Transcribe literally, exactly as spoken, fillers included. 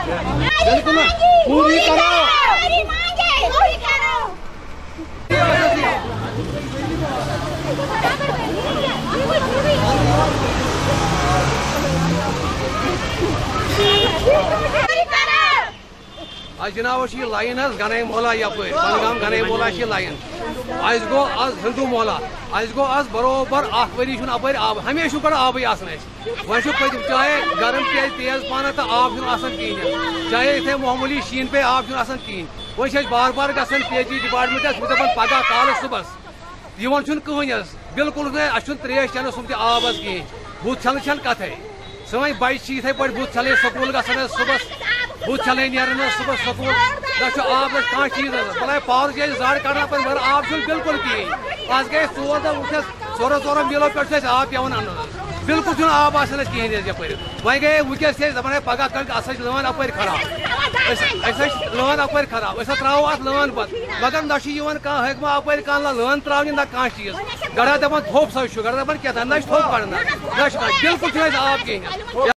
बिल्कुल पूरी करो। आज जनाब ये लाइन गने मोहल्ला यप बंगम गने मोहल्ला लाइन आज गो आज हिंदू मोहल्ला आज गो आज बरोबर अख वरी अपर आब हमेशा कर आब वो पत चाहे गर्म पे तेज पान तो आब कहें चाहे इतने मामूली शीन पे आब कहें वो बार बार गसान पी एच ई डिपार्टमेंट दपान पगह काल सुबह दिवान कहें बिल्कुल अस त्रेश चेन सुम आब कहें बुत छल छल कथ सन बच्चे इथे पे बुत छल स्कूल गसान सुबह बुत छल नीर सुबह स्कूल ना आब कह चीज भला पावर जाए जाड़ कड़ना पे मगर आब बिल्कुल कहें आज गए चोर दह उठस ोर ोर मीलों पे आब पे अन बिल्कुल आब कहें यपर वह गए वनस दपान पगह कल लवन अपर खराब लवन अपर खराब त्रो अत लवन पे मगर ना कह हकमा अपर कह लवन त्रा ना कह चीज गड़ा दपान थोप सा गड़ा दपान क्या ना थोप कड़ना ना बिल्कुल आब कहें